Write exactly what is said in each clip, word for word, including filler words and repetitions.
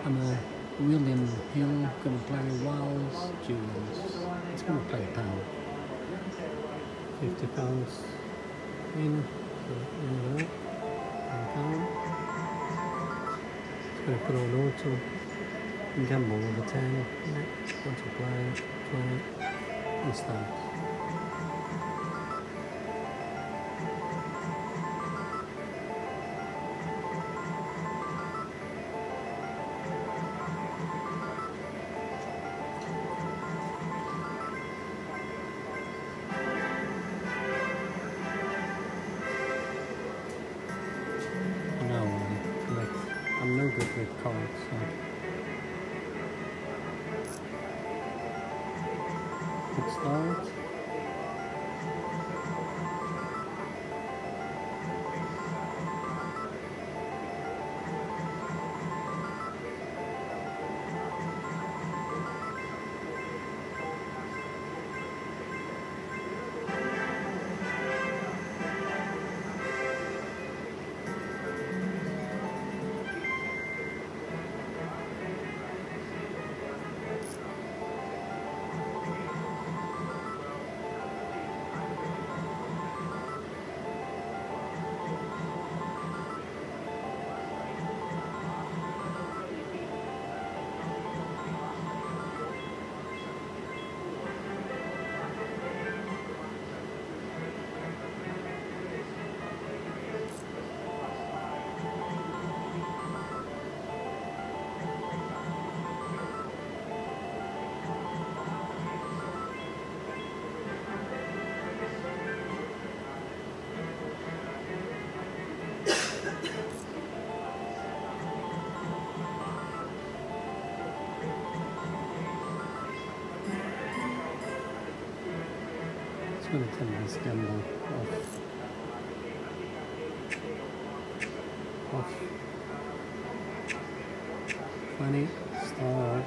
I'm a William Hill, going to play Wells Dunes. It's going to play a pound. fifty pounds in, so in there, one pound. It's going to put on auto and gamble over ten. Yeah. Want to play, play, and start. I'm no good with cards, so good start. It's going to turn this gamble off. Off. twenty, start.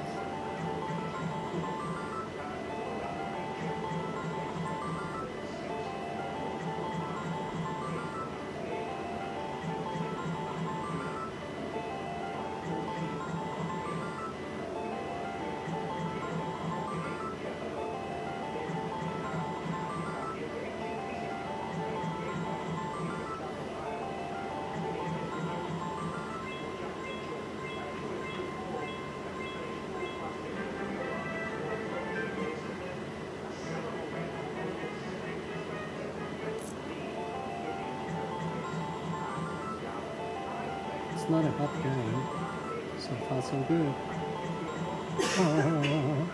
It's not a hot game. So far so good. Oh.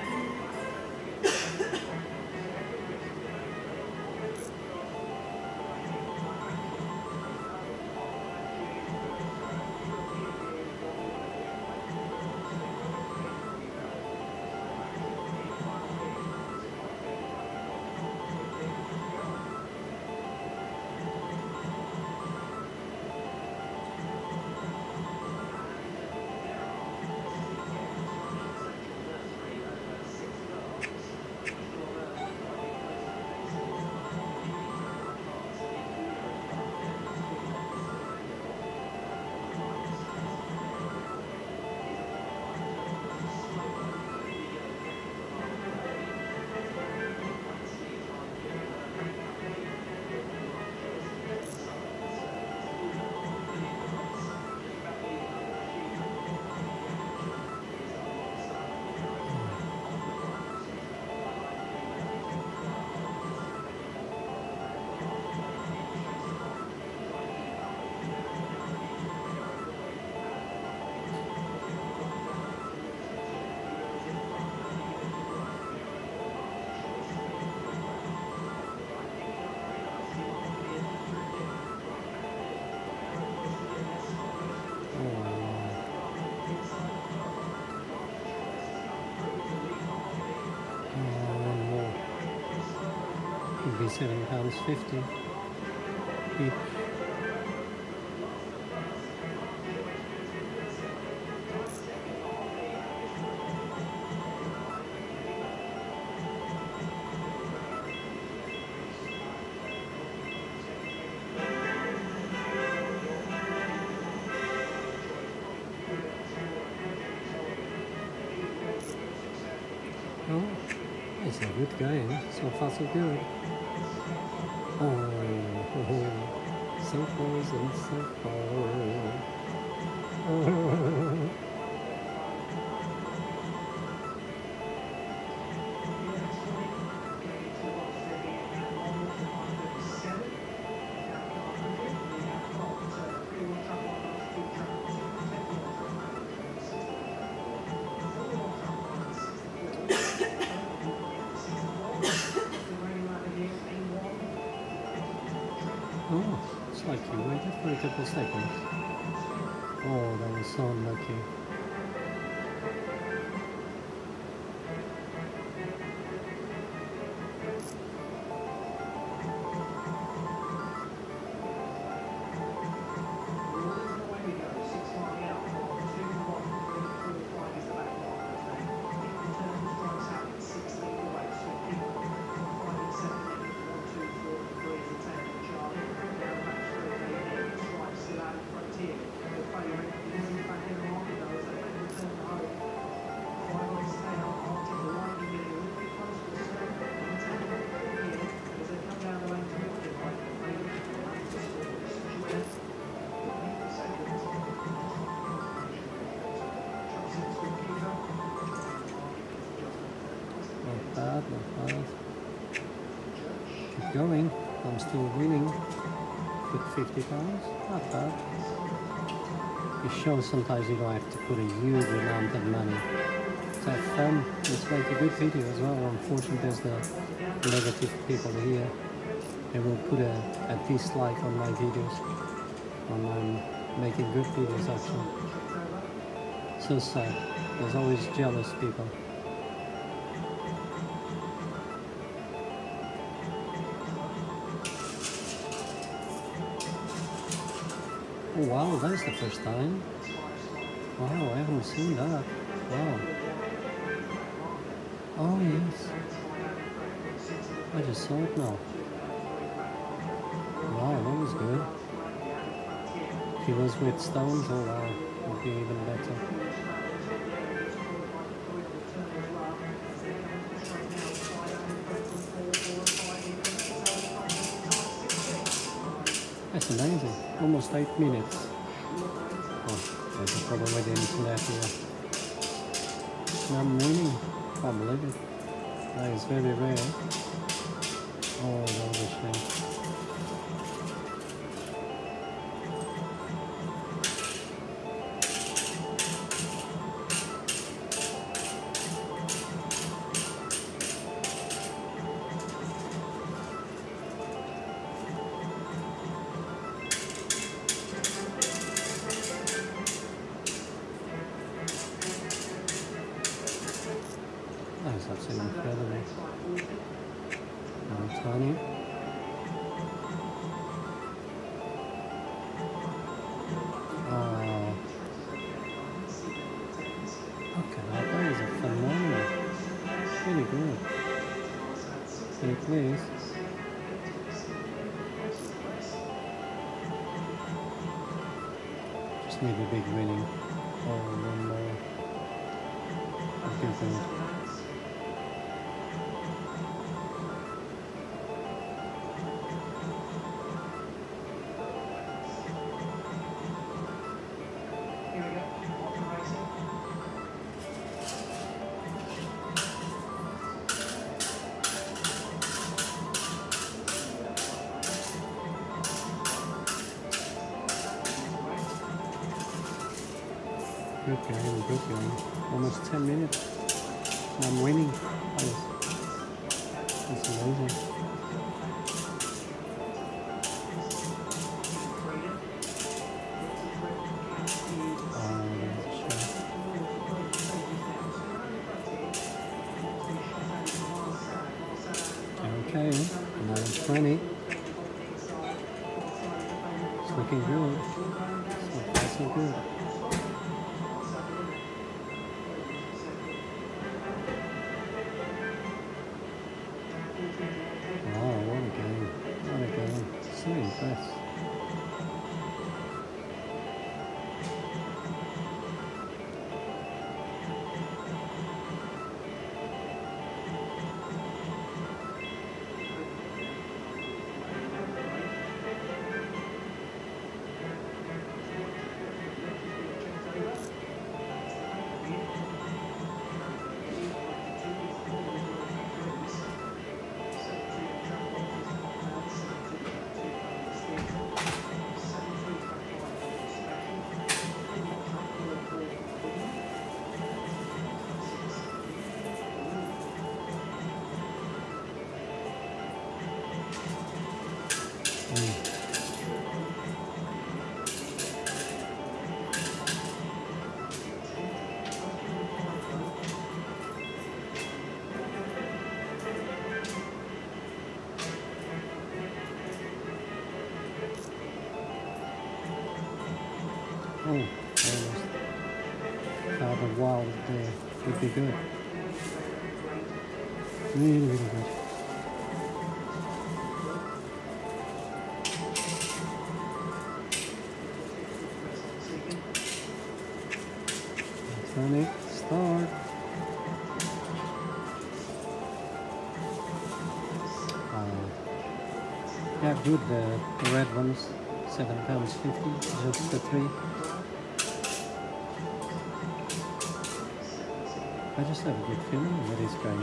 Would be seven pounds fifty each. It's a good game. So far, so good. Oh, oh, oh. So close and so far. Oh. Oh, it's like you waited for a couple seconds. Oh, that was so unlucky. Not bad, not bad. Keep going. I'm still winning with fifty pounds. Not bad. It shows sometimes you don't have to put a huge amount of money to have fun. Let's make a good video as well. Unfortunately, there's the negative people here. They will put a, a dislike on my videos. When I'm making good videos actually. So sad. There's always jealous people. Oh wow, that's the first time. Wow, I haven't seen that. Wow. Oh yes. I just saw it now. Wow, that was good. If he was with stones, oh wow, it would be even better. That's amazing. Almost eight minutes. Oh, there's a problem with the internet here. And I'm winning. Can't believe it. That is very rare. Oh, that was a shame. That's absolutely incredible. Now tiny. Oh. Okay, that is a phenomenal. Really good. Can you please? Just need a big winning. Or one more. Okay, good. Good game, good game. Almost ten minutes. I'm winning. That's, that's amazing. Oh, that's a shame. Okay, another twenty. It's looking good. So far, so good. Wow, what a game. What a game. So impressed. card of wild there would be good. Really, really good. Electronic start. Uh, yeah, good. Uh, the red ones, seven pounds fifty, just the three. I just have a good feeling that it's going.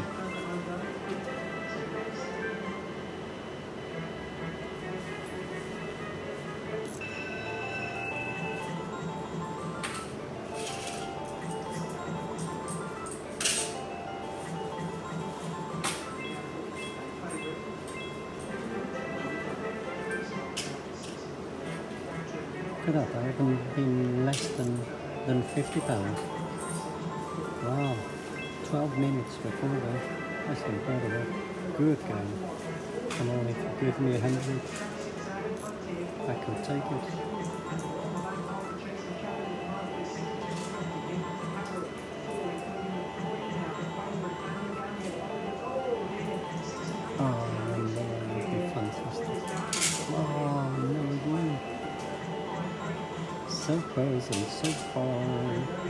Look at that, I haven't been less than, than fifty pounds. Wow, twelve minutes before that. That's incredible. Good game. Come on, if you give me a hundred, I could take it. Oh, no, that would be fantastic. Oh, no, no. So close and so far.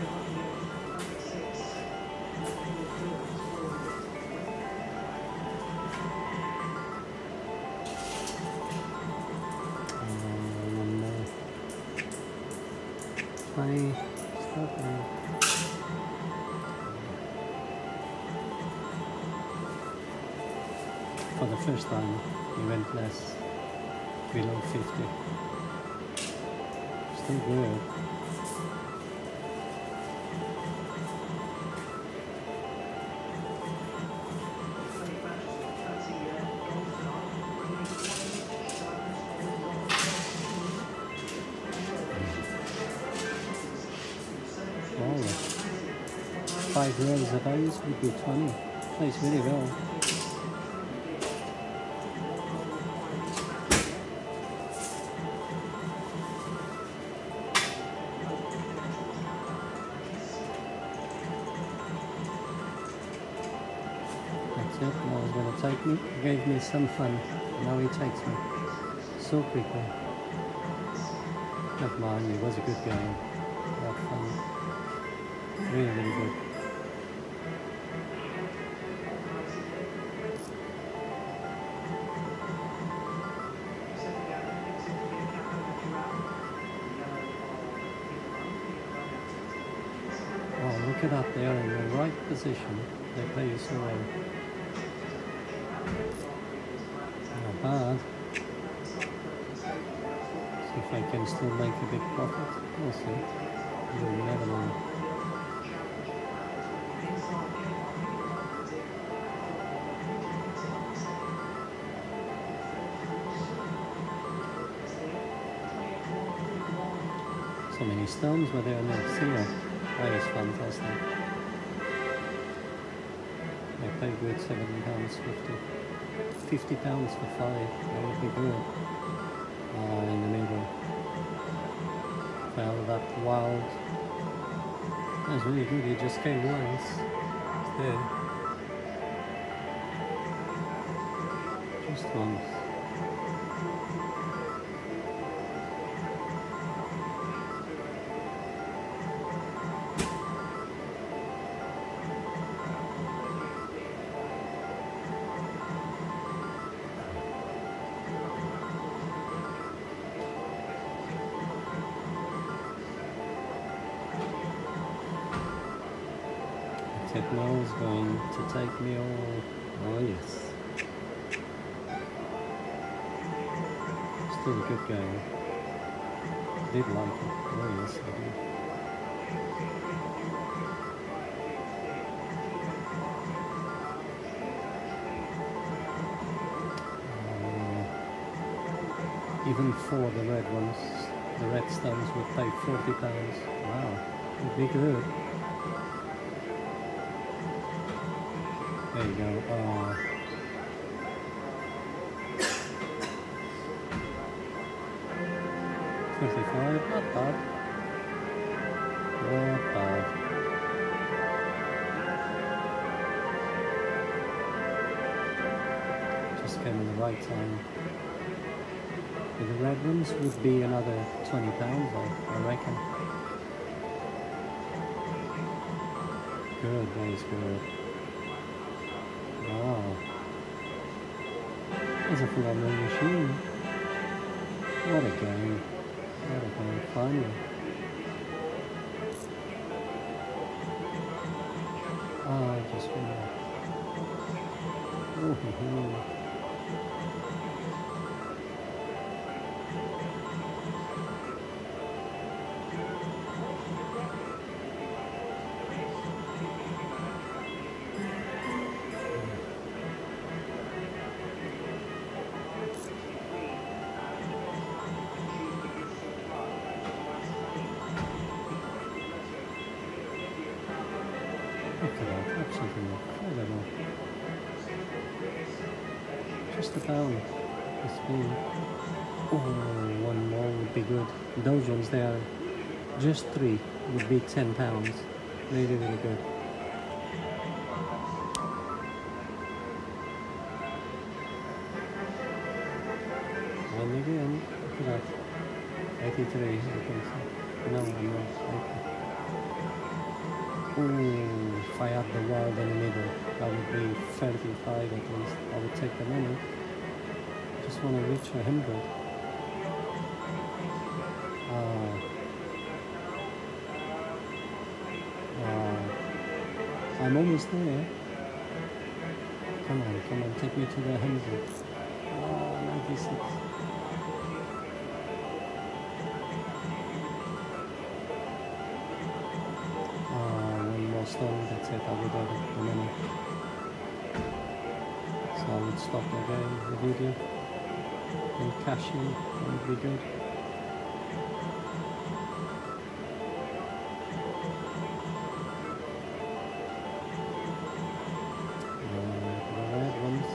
twenty, stop now. For the first time, he went less, below fifty. Still good. Five rolls of those would be twenty. Plays really well. That's it. Now he's going to take me. He gave me some fun. Now he takes me. So quickly. Not mine. It was a good game. A lot of fun. Really, really good. Oh, look at that, they are in the right position. They play you so well. Not bad. See if I can still make a big profit. We'll see. You'll never know. So many stones were there next year. That is fantastic. They pay good, seven pounds fifty. Fifty pounds for five. That would be good. Ah, in the middle. Well, that wild. That's really good. He just came once. It's there. Just once. Techno is going to take me all. Oh yes. Still a good game. Did like it. Oh yes, I did. Uh, even for the red ones, the red stones would pay forty pounds. Wow, would be good. There you go. Uh, fifty-five, not bad. Not bad. came in the right time. With the red ones would be another twenty pounds, I, I reckon. Good, that is good. Wow. It's a phenomenal machine. What a game. What a game, finally. Oh, I just want oh, ho, ho. Look at that, absolutely incredible. Just about the spin. Oh, one more would be good. Those ones there, just three would be ten pounds. Really, really good. And again, look at that. eighty-three, I think so. No, I'm not. Ooh, if I had the world in the middle, that would be thirty-five at least. I would take the money. Just want to reach a hundred. Ah. Ah. I'm almost there. Come on, come on, take me to the hundred. Ah, ninety-six. Stone, that's it, I would have it the money. So I would stop again the video and cash in, that would be good. Uh, the red ones.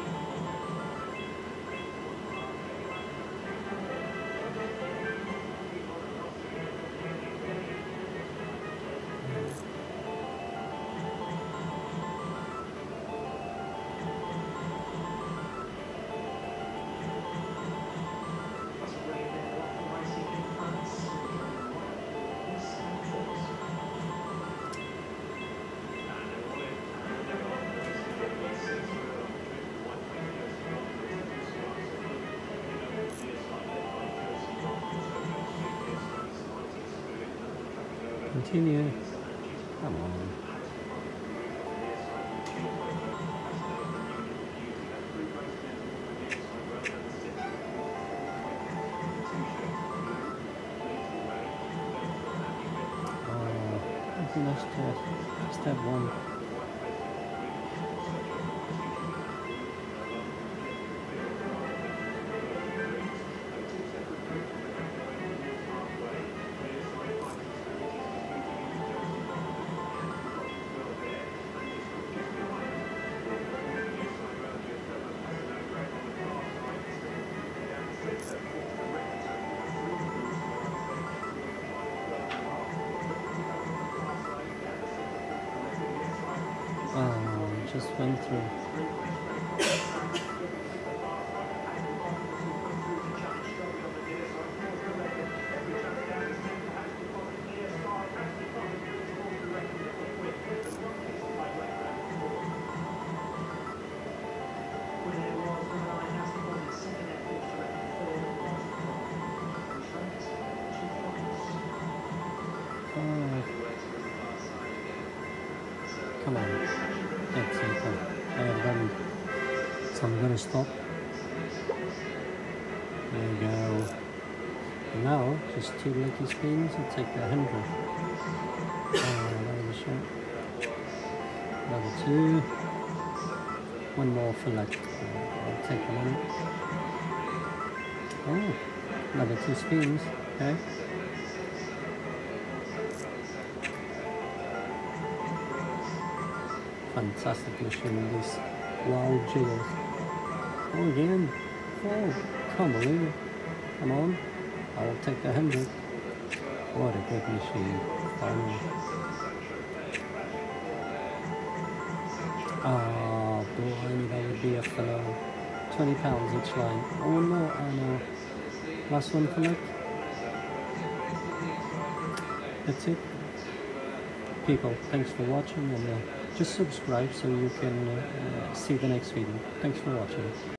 Continue. Come on. Oh, I finished uh, step one. Oh, just went through. Oh, come on. That's simple. I have done it. So I'm gonna stop. There you go. And now, just two lucky spins and take the hundred. Oh, another shot. Another two. One more for luck. I'll take the money. Oh, another two spins. Okay. Fantastic machine, this wow jiggles. Oh, again. Oh, can't believe it. Come on. I will take the hundred. What a good machine. Finally. Oh, boy, that would be a fellow. twenty pounds each line. Oh, one more, and uh, last one for Nick. That's it. People, thanks for watching, and uh, just subscribe so you can uh, uh, see the next video. Thanks for watching.